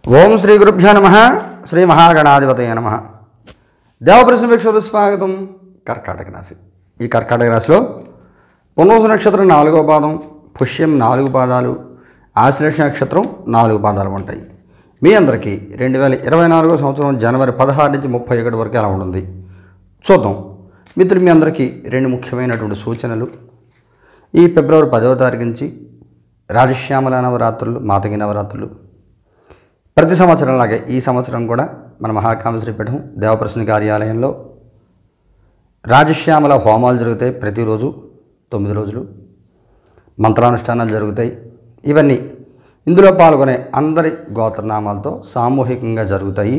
ఓం శ్రీ గురుభ్యో నమః. శ్రీ మహాగణాధిపతయ నమః. దేవప్రశ్న వీక్షకులకు స్వాగతం. కర్కాటక రాశి. ఈ కర్కాటక రాశిలో పునర్వసు నక్షత్రం 4వ పాదం, పుష్యం 4 పాదాలు, ఆశ్లేష నక్షత్రం 4 పాదాలు ఉంటాయి. మీ అందరికీ 2024 సంవత్సరం జనవరి 16 నుంచి 31 వరకు ఎలా ఉంటుంది చూద్దాం. మిత్రులు, మీ అందరికీ 2 ముఖ్యమైనటువంటి సూచనలు. ఈ ఫిబ్రవరి 10వ తారీఖు నుంచి రాజశ్యామల నవరాత్రులు, మాతకి నవరాత్రులు. ప్రతి సంవత్సరం లాగే ఈ సంవత్సరం కూడా మన మహాకామేశ్వరి పీఠం దేవప్రశ్న కార్యాలయంలో రాజశ్యామల హోమాలు జరుగుతాయి. ప్రతిరోజు 9 రోజులు మంత్రానుష్ఠానాలు జరుగుతాయి. ఇవన్నీ ఇందులో పాల్గొనే అందరి గోత్రనామాలతో సామూహికంగా జరుగుతాయి.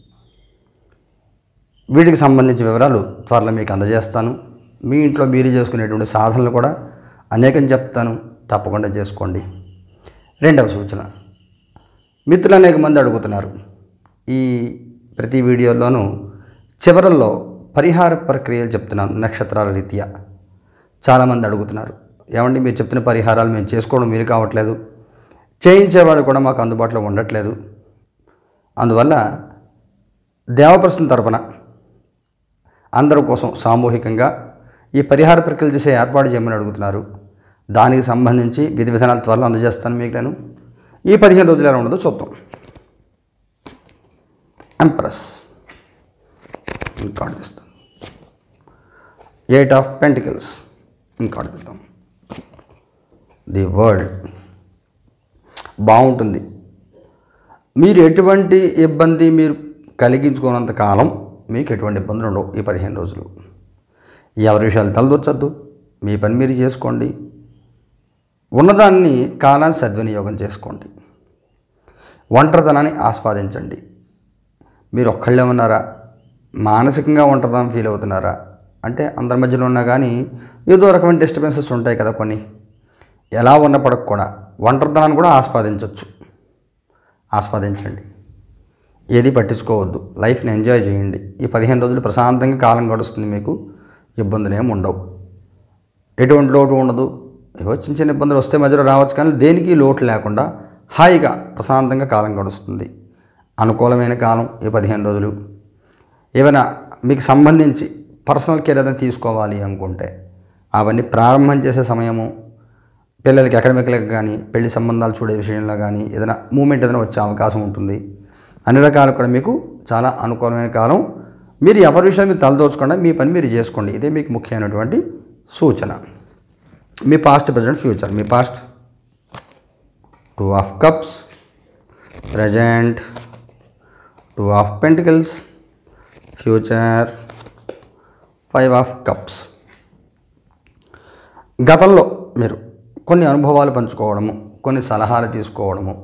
వీటికి సంబంధించిన వివరాలు త్వరలో మీకు అందజేస్తాను. మీ ఇంట్లో మీరు చేసుకునేటువంటి సాధనలు కూడా అనేకం చెప్తాను, తప్పకుండా చేసుకోండి. రెండవ సూచన, మిత్రులు అనేక మంది అడుగుతున్నారు. ఈ ప్రతి వీడియోలోనూ చివరల్లో పరిహార ప్రక్రియలు చెప్తున్నాను నక్షత్రాల రీత్యా. చాలామంది అడుగుతున్నారు, ఏమండి మీరు చెప్తున్న పరిహారాలు మేము చేసుకోవడం వీలు కావట్లేదు, చేయించేవాళ్ళు కూడా మాకు అందుబాటులో ఉండట్లేదు. అందువల్ల దేవప్రశ్న తరపున అందరి కోసం సామూహికంగా ఈ పరిహార ప్రక్రియలు చేసే ఏర్పాటు చేయమని అడుగుతున్నారు. దానికి సంబంధించి విధి విధానాలు త్వరలో అందజేస్తాను మీకు. నేను ఈ 15 రోజులు ఎలా ఉండదో చూద్దాం. ఎంప్రెస్ ఇంకార్డు తీస్తాం. 8 ఆఫ్ పెంటికల్స్ ఇంకార్డు తీద్దాం. ది వరల్డ్ బాగుంటుంది. మీరు ఎటువంటి ఇబ్బంది మీరు కలిగించుకున్నంత కాలం మీకు ఎటువంటి ఇబ్బందులు ఉండవు. ఈ 15 రోజులు ఎవరి విషయాలు తలదూర్చొద్దు, మీ పని మీరు చేసుకోండి. ఉన్నదాన్ని కాలాన్ని సద్వినియోగం చేసుకోండి. ఒంటరితనాన్ని ఆస్వాదించండి. మీరు ఒక్కళ్ళే ఉన్నారా, మానసికంగా ఒంటరితనం ఫీల్ అవుతున్నారా అంటే అందరి మధ్యలో ఉన్నా కానీ ఏదో రకమైన డిస్టర్బెన్సెస్ ఉంటాయి కదా కొన్ని. ఎలా ఉన్నప్పటికి కూడా ఒంటరితనాన్ని కూడా ఆస్వాదించండి. ఏది పట్టించుకోవద్దు. లైఫ్ని ఎంజాయ్ చేయండి. ఈ 15 రోజులు ప్రశాంతంగా కాలం గడుస్తుంది. మీకు ఇబ్బందులు ఏమి ఉండవు, ఎటువంటి లోటు ఉండదు. ఏవో చిన్న చిన్న ఇబ్బందులు వస్తే మధ్యలో రావచ్చు, కానీ దేనికి లోటు లేకుండా హాయిగా ప్రశాంతంగా కాలం గడుస్తుంది. అనుకూలమైన కాలం ఈ 15 రోజులు. ఏమైనా మీకు సంబంధించి పర్సనల్ కేర్ ఏదైనా తీసుకోవాలి అనుకుంటే అవన్నీ ప్రారంభం చేసే సమయము. పిల్లలకి అకాడమిక్లకు కానీ పెళ్లి సంబంధాలు చూడే విషయంలో కానీ ఏదైనా మూమెంట్ ఏదైనా వచ్చే అవకాశం ఉంటుంది. అన్ని రకాలు కూడా మీకు చాలా అనుకూలమైన కాలం. మీరు ఎవరి విషయాన్ని మీరు తలదోచకుండా మీ పని మీరు చేసుకోండి. ఇదే మీకు ముఖ్యమైనటువంటి సూచన. మీ పాస్ట్, ప్రజెంట్, ఫ్యూచర్. మీ past 2 of cups, present 2 of pentacles, future 5 of cups. గతంలో మీరు కొన్ని అనుభవాలు పంచుకోవడము, కొన్ని సలహాలు తీసుకోవడము,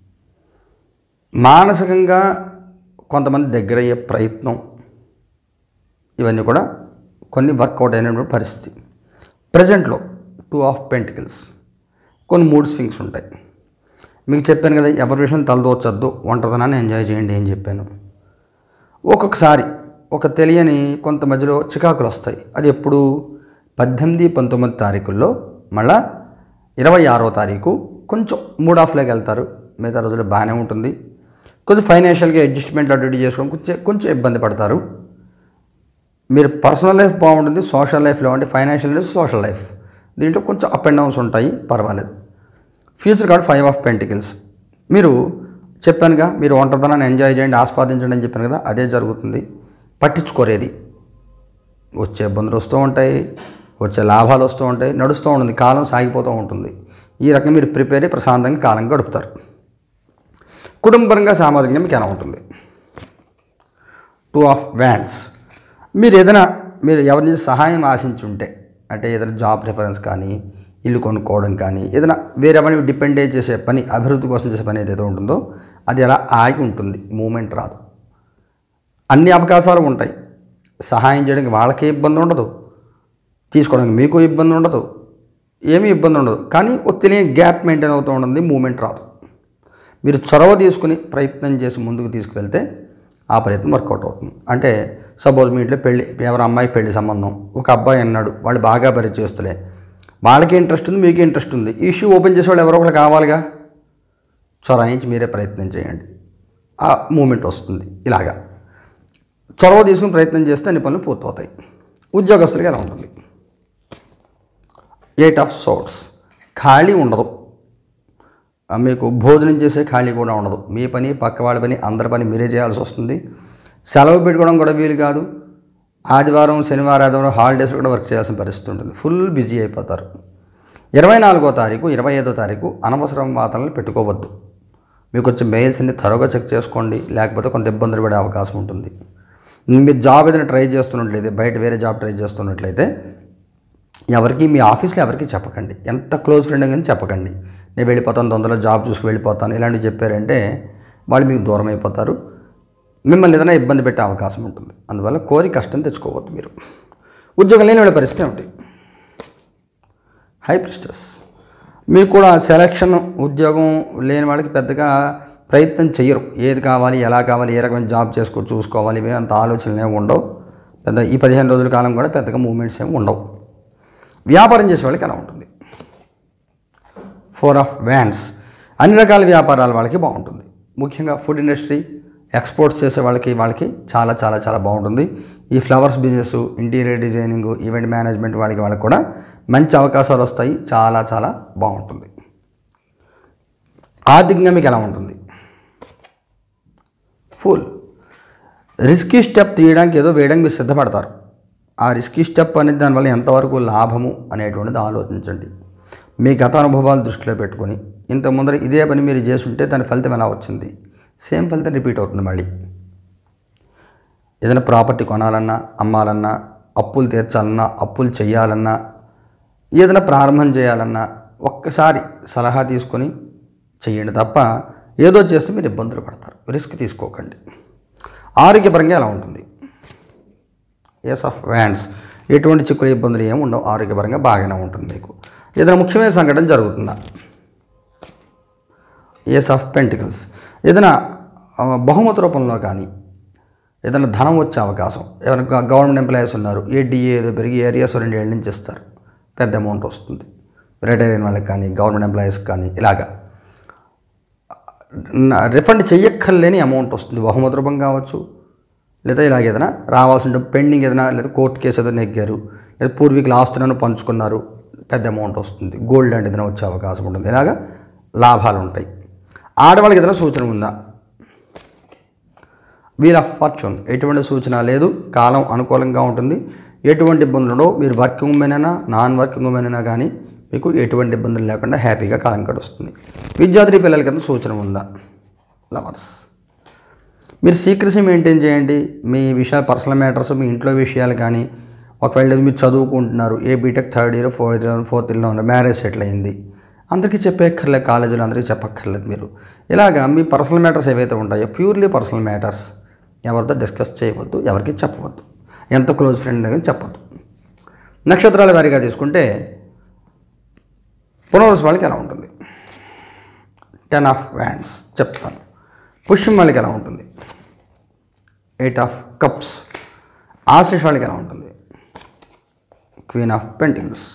మానసికంగా కొంతమంది దగ్గర అయ్యే ప్రయత్నం, ఇవన్నీ కూడా కొన్ని వర్కౌట్ అయినటువంటి పరిస్థితి. ప్రజెంట్లో 2 ఆఫ్ పెంటికల్స్, కొన్ని మూడ్ స్వింగ్స్ ఉంటాయి. మీకు చెప్పాను కదా, ఎవరి విషయం తలదోచొద్దు, ఒంటరితనాన్ని ఎంజాయ్ చేయండి అని చెప్పాను. ఒక్కొక్కసారి ఒక తెలియని కొంత మధ్యలో చికాకులు వస్తాయి. అది ఎప్పుడు 18, 19 తారీఖుల్లో. మళ్ళా 26వ తారీఖు కొంచెం మూడ్ ఆఫ్లోకి వెళ్తారు. మిగతా రోజులు బాగానే ఉంటుంది. కొంచెం ఫైనాన్షియల్గా అడ్జస్ట్మెంట్ అటు ఇటు చేసుకోవడం కొంచెం ఇబ్బంది పడతారు. మీరు పర్సనల్ లైఫ్ బాగుంటుంది, సోషల్ లైఫ్లో అంటే ఫైనాన్షియల్ లైఫ్, సోషల్ లైఫ్ దీంట్లో కొంచెం అప్ అండ్ డౌన్స్ ఉంటాయి, పర్వాలేదు. Future card 5 of pentacles. మీరు చెప్పానుగా, మీరు ఒంటరితనాన్ని ఎంజాయ్ చేయండి, ఆస్వాదించండి అని చెప్పాను కదా, అదే జరుగుతుంది. పట్టించుకోరేది. వచ్చే ఇబ్బందులు వస్తూ ఉంటాయి, వచ్చే లాభాలు వస్తూ ఉంటాయి, నడుస్తూ ఉంటుంది, కాలం సాగిపోతూ ఉంటుంది. ఈ రకంగా మీరు ప్రిపేర్ అయ్యి ప్రశాంతంగా కాలం గడుపుతారు. కుటుంబపరంగా, సామాజికంగా మీకు ఎలా ఉంటుంది? 2 ఆఫ్ వ్యాండ్స్. మీరు ఎవరి నుంచి సహాయం ఆశించుంటే, అంటే ఏదైనా జాబ్ రిఫరెన్స్ కానీ, ఇల్లు కొనుక్కోవడం కానీ, ఏదైనా వేరే పని డిపెండ్ చేసే పని, అభివృద్ధి కోసం చేసే పని ఏదైతే ఉంటుందో అది అలా ఆగి ఉంటుంది, మూమెంట్ రాదు. అన్ని అవకాశాలు ఉంటాయి. సహాయం చేయడానికి వాళ్ళకే ఇబ్బంది ఉండదు, తీసుకోవడానికి మీకు ఇబ్బంది ఉండదు, ఏమీ ఇబ్బంది ఉండదు. కానీ తెలియని గ్యాప్ మెయింటైన్ అవుతూ ఉంటుంది, మూమెంట్ రాదు. మీరు చొరవ తీసుకుని ప్రయత్నం చేసి ముందుకు తీసుకువెళ్తే ఆ ప్రయత్నం వర్కౌట్ అవుతుంది. అంటే సపోజ్ మీ ఇంట్లో పెళ్ళి, ఎవరి అమ్మాయి పెళ్లి సంబంధం, ఒక అబ్బాయి అన్నాడు, వాళ్ళు బాగా పరిచయస్తులే, వాళ్ళకి ఇంట్రెస్ట్ ఉంది, మీకు ఇంట్రెస్ట్ ఉంది. ఈ ఇష్యూ ఓపెన్ చేసే వాళ్ళు ఎవరో ఒకరు కావాలిగా. చొరాయించి మీరే ప్రయత్నం చేయండి. ఆ మూమెంట్ వస్తుంది. ఇలాగా చొరవ తీసుకుని ప్రయత్నం చేస్తే అన్ని పనులు పూర్తవుతాయి. ఉద్యోగస్తులకి ఎలా ఉంటుంది? 8 ఆఫ్ సోర్డ్స్. ఖాళీ ఉండదు, మీకు భోజనం చేసే ఖాళీ కూడా ఉండదు. మీ పని, పక్క వాళ్ళ పని, అందరి పని మీరే చేయాల్సి వస్తుంది. సెలవు పెట్టుకోవడం కూడా వీలు కాదు. ఆదివారం, శనివారం, ఆదివారం హాలిడేస్ కూడా వర్క్ చేయాల్సిన పరిస్థితి ఉంటుంది. ఫుల్ బిజీ అయిపోతారు. 24వ తారీఖు, 25వ తారీఖు అనవసరం వాదనలు పెట్టుకోవద్దు. మీకు వచ్చే మెయిల్స్ని త్వరగా చెక్ చేసుకోండి, లేకపోతే కొంత ఇబ్బందులు పడే అవకాశం ఉంటుంది. మీరు జాబ్ ఏదైనా ట్రై చేస్తున్నట్లయితే, బయట వేరే జాబ్ ట్రై చేస్తున్నట్లయితే ఎవరికి, మీ ఆఫీస్లో ఎవరికి చెప్పకండి. ఎంత క్లోజ్ ఫ్రెండ్ కానీ చెప్పకండి. నేను వెళ్ళిపోతాను, తొందరలో జాబ్ చూసుకు వెళ్ళిపోతాను ఇలాంటివి చెప్పారంటే వాళ్ళు మీకు దూరం అయిపోతారు, మిమ్మల్ని ఏదైనా ఇబ్బంది పెట్టే అవకాశం ఉంటుంది. అందువల్ల కోరి కష్టం తెచ్చుకోవద్దు. మీరు ఉద్యోగం లేని వాళ్ళ పరిస్థితి ఏమిటి? High priestess. మీకు కూడా సెలక్షన్, ఉద్యోగం లేని వాళ్ళకి పెద్దగా ప్రయత్నం చెయ్యరు. ఏది కావాలి, ఎలా కావాలి, ఏ రకమైన జాబ్ చూసుకోవాలి, ఇవే అంత ఆలోచనలు ఏమి ఉండవు. పెద్ద ఈ 15 రోజుల కాలం కూడా పెద్దగా మూమెంట్స్ ఏమి ఉండవు. వ్యాపారం చేసే వాళ్ళకి ఎలా ఉంటుంది? 4 ఆఫ్ వ్యాండ్స్. అన్ని రకాల వ్యాపారాల వాళ్ళకి బాగుంటుంది. ముఖ్యంగా ఫుడ్ ఇండస్ట్రీ, ఎక్స్పోర్ట్స్ చేసే వాళ్ళకి చాలా చాలా చాలా బాగుంటుంది. ఈ flowers business, interior designing, event management వాళ్ళకి కూడా మంచి అవకాశాలు వస్తాయి. చాలా చాలా బాగుంటుంది. ఆర్థికంగా మీకు ఎలా ఉంటుంది? ఫుల్. రిస్కీ స్టెప్ తీయడానికి, ఏదో వేయడానికి మీరు సిద్ధపడతారు. ఆ రిస్కీ స్టెప్ అనేది దానివల్ల ఎంతవరకు లాభము అనేటువంటిది ఆలోచించండి. మీ గత అనుభవాలు దృష్టిలో పెట్టుకొని, ఇంత ముందర ఇదే పని మీరు చేస్తుంటే దాని ఫలితం ఎలా వచ్చింది, సేమ్ ఫలితం రిపీట్ అవుతుంది. మళ్ళీ ఏదైనా ప్రాపర్టీ కొనాలన్నా, అమ్మాలన్నా, అప్పులు తీర్చాలన్నా, అప్పులు చేయాలన్నా, ఏదైనా ప్రారంభం చేయాలన్నా ఒక్కసారి సలహా తీసుకొని చెయ్యండి తప్ప ఏదో చేస్తే మీరు ఇబ్బందులు పడతారు. రిస్క్ తీసుకోకండి. ఆరోగ్యపరంగా ఎలా ఉంటుంది? Ace of wands. ఎటువంటి చిక్కులు, ఇబ్బందులు ఏమి ఉండవు. ఆరోగ్యపరంగా బాగానే ఉంటుంది. మీకు ఏదైనా ముఖ్యమైన సంఘటన జరుగుతుందా? Ace of pentacles. ఏదైనా బహుమతి రూపంలో కానీ ఏదైనా ధనం వచ్చే అవకాశం. ఏమైనా గవర్నమెంట్ ఎంప్లాయీస్ ఉన్నారు, డిఏ ఏదో పెరిగి ఏరియాస్ 2 ఏళ్ళ నుంచి ఇస్తారు, పెద్ద అమౌంట్ వస్తుంది. రిటైర్ అయిన వాళ్ళకి కానీ, గవర్నమెంట్ ఎంప్లాయీస్కి కానీ ఇలాగా రిఫండ్ చెయ్యక్కర్లేని అమౌంట్ వస్తుంది. బహుమతి రూపం కావచ్చు, లేదా ఇలాగ ఏదైనా రావాల్సిన పెండింగ్ ఏదైనా, లేదా కోర్టు కేసు ఏదైనా నెగ్గారు, లేదా పూర్వీకుల ఆస్తులను పంచుకున్నారు, పెద్ద అమౌంట్ వస్తుంది. గోల్డ్ అంటే ఏదైనా వచ్చే అవకాశం ఉంటుంది. ఇలాగా లాభాలు ఉంటాయి. ఆడవాళ్ళకి ఏదైనా సూచన ఉందా? Wheel of fortune. ఎటువంటి సూచన లేదు. కాలం అనుకూలంగా ఉంటుంది. ఎటువంటి ఇబ్బందులు ఉండవు. మీరు వర్కింగ్ ఉమెన్ అయినా, నాన్ వర్కింగ్ ఉమెన్ అయినా కానీ మీకు ఎటువంటి ఇబ్బందులు లేకుండా హ్యాపీగా కాలం గడుస్తుంది. విద్యార్థి పిల్లలకి ఏదైనా సూచన ఉందా? లవర్స్. మీరు సీక్రెసీ మెయింటైన్ చేయండి. మీ విషయాలు, పర్సనల్ మ్యాటర్స్, మీ ఇంట్లో విషయాలు కానీ, ఒకవేళ మీరు చదువుకుంటున్నారు, బీటెక్ 3rd ఇయర్ 4th ఇయర్లో ఉన్న, మ్యారేజ్ సెటిల్ అయింది, అందరికీ చెప్పక్కర్లేదు, కాలేజీలో అందరికీ చెప్పక్కర్లేదు. మీరు ఇలాగా మీ పర్సనల్ మ్యాటర్స్ ఏవైతే ఉంటాయో, ప్యూర్లీ పర్సనల్ మ్యాటర్స్ ఎవరితో డిస్కస్ చేయవద్దు, ఎవరికి చెప్పవద్దు. ఎంత క్లోజ్ ఫ్రెండ్ కానీ చెప్పద్దు. నక్షత్రాల వారీగా తీసుకుంటే పునర్వసు వాళ్ళకి ఎలా ఉంటుంది? 10 ఆఫ్ వ్యాండ్స్ చెప్తాను. పుష్యం వాళ్ళకి ఎలా ఉంటుంది? 8 ఆఫ్ కప్స్. ఆశీష్ వాళ్ళకి ఎలా ఉంటుంది? Queen of pentacles.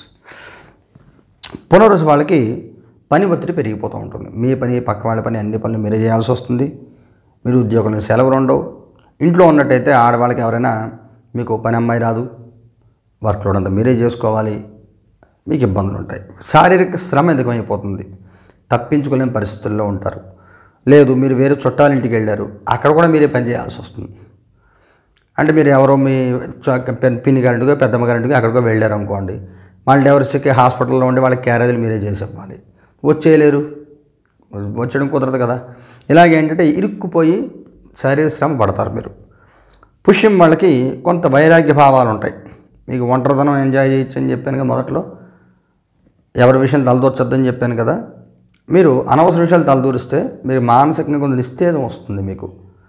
పునర్వసు వాళ్ళకి పని ఒత్తిడి పెరిగిపోతూ ఉంటుంది. మీ పని, పక్క వాళ్ళ పని, అన్ని పనులు మీరే చేయాల్సి వస్తుంది. మీరు ఉద్యోగంలో సెలవులు ఉండవు. ఇంట్లో ఉన్నట్టయితే ఆడవాళ్ళకి ఎవరైనా, మీకు పని అమ్మాయి రాదు, వర్క్ లోడ్ అంతా మీరే చేసుకోవాలి, మీకు ఇబ్బందులు ఉంటాయి. శారీరక శ్రమ అధికమైపోతుంది. తప్పించుకోలేని పరిస్థితుల్లో ఉంటారు. లేదు, మీరు వేరే చుట్టాలింటికి వెళ్ళారు, అక్కడ కూడా మీరే పని చేయాల్సి వస్తుంది. అంటే మీరు ఎవరో మీ పిన్ని గారింటికో, పెద్దమ్మ గారింటికో ఎక్కడికో వెళ్ళారు అనుకోండి, వాళ్ళు ఎవరికి హాస్పిటల్లో ఉండి వాళ్ళకి క్యారేజీలు మీరే చేసి ఇవ్వాలి. వచ్చేయలేరు, వచ్చేయడం కుదరదు కదా. ఇలాగేంటంటే ఇరుక్కుపోయి శారీరక శ్రమ పడతారు మీరు. పుష్యం వాళ్ళకి కొంత వైరాగ్య భావాలు ఉంటాయి. మీకు ఒంటరితనం ఎంజాయ్ చేయొచ్చు అని చెప్పాను కదా మొదట్లో, ఎవరి విషయాలు తలదూర్చొద్దని చెప్పాను కదా. మీరు అనవసర విషయాలు తలదూరిస్తే మీరు మానసికంగా కొంత నిస్తేజం వస్తుంది. మీకు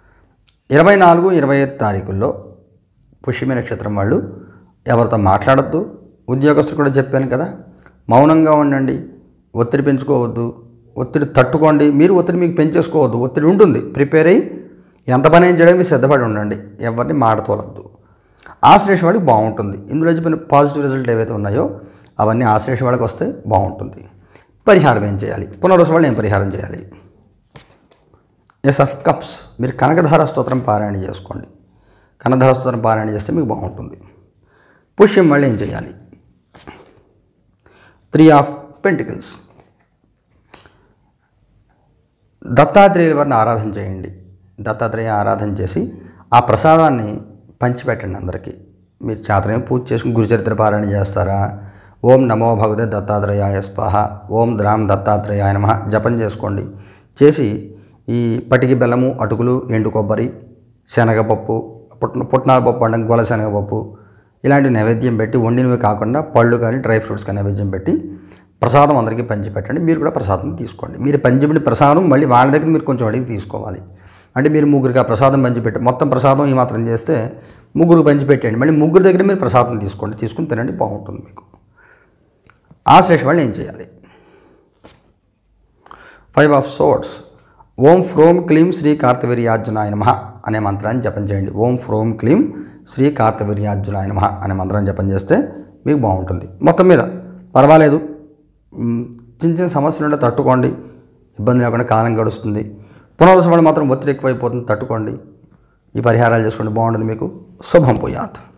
24, 25 తారీఖుల్లో పుష్యమి నక్షత్రం వాళ్ళు ఎవరితో మాట్లాడద్దు. ఉద్యోగస్తులు కూడా చెప్పాను కదా, మౌనంగా ఉండండి, ఒత్తిడి పెంచుకోవద్దు, ఒత్తిడి తట్టుకోండి. మీరు ఒత్తిడి మీకు పెంచేసుకోవద్దు. ఒత్తిడి ఉంటుంది, ప్రిపేర్ అయ్యి ఎంత పని ఏం చేయడానికి మీరు సిద్ధపడి ఉండండి. ఎవరిని మాటతోలద్దు. ఆశ్లేష వాళ్ళకి బాగుంటుంది. ఇందులో చెప్పిన పాజిటివ్ రిజల్ట్ ఏవైతే ఉన్నాయో అవన్నీ ఆశ్లేష వాళ్ళకి వస్తే బాగుంటుంది. పరిహారం ఏం చేయాలి? పునర్వసు వాళ్ళు ఏం పరిహారం చేయాలి? ఎస్ ఆఫ్ కప్స్, మీరు కనకధార స్తోత్రం పారాయణ చేసుకోండి. కనకధార స్తోత్రం పారాయణ చేస్తే మీకు బాగుంటుంది. పుష్యం మళ్ళీ ఏం చేయాలి? 3 ఆఫ్ పెంటికల్స్, దత్తాత్రేయుల వారిని ఆరాధన చేయండి. దత్తాత్రేయ ఆరాధన చేసి ఆ ప్రసాదాన్ని పంచిపెట్టండి అందరికీ. మీరు చేతనే పూజ చేసుకుని గురుచరిత్ర పారాయణ చేస్తారా? ఓం నమో భగవతే దత్తాత్రేయాయ స్వాహ, ఓం ద్రాం దత్తాత్రేయాయ నమః జపం చేసుకోండి. చేసి ఈ పటికి బెల్లము, అటుకులు, ఎండు కొబ్బరి, శనగపప్పు, పుట్నాల పప్పు అంటే గోల శనగపప్పు ఇలాంటి నైవేద్యం పెట్టి, వండినవి కాకుండా పళ్ళు కానీ డ్రై ఫ్రూట్స్ కానీ నైవేద్యం పెట్టి ప్రసాదం అందరికీ పంచిపెట్టండి. మీరు కూడా ప్రసాదం తీసుకోండి. మీరు పంచిపెట్టిన ప్రసాదం మళ్ళీ వాళ్ళ దగ్గర మీరు కొంచెం అడిగి తీసుకోవాలి. అంటే మీరు ముగ్గురికి ఆ ప్రసాదం పంచిపెట్టి మొత్తం ప్రసాదం ఈ మాత్రం చేస్తే ముగ్గురికి పంచిపెట్టండి. మళ్ళీ ముగ్గురు దగ్గర మీరు ప్రసాదం తీసుకోండి, తీసుకుని తినండి, బాగుంటుంది మీకు. ఆ శేషం వాళ్ళు ఏం చేయాలి? 5 ఆఫ్ సోర్డ్స్, ఓం ఫ్రోం క్లీం శ్రీ కార్తవీర్యార్జునాయ నమః అనే మంత్రాన్ని జపం చేయండి. ఓం ఫ్రోం క్లీం శ్రీ కార్తవీర్యార్జునాయ నమః అనే మంత్రాన్ని జపం చేస్తే మీకు బాగుంటుంది. మొత్తం మీద పర్వాలేదు, చిన్న చిన్న సమస్యలు ఉంటే తట్టుకోండి, ఇబ్బంది లేకుండా కాలం గడుస్తుంది. పునర్వసవాళ్ళు మాత్రం ఒత్తిడి ఎక్కువైపోతుంది, తట్టుకోండి. ఈ పరిహారాలు చేసుకోండి, బాగుంటుంది మీకు. శుభం పోయాత్.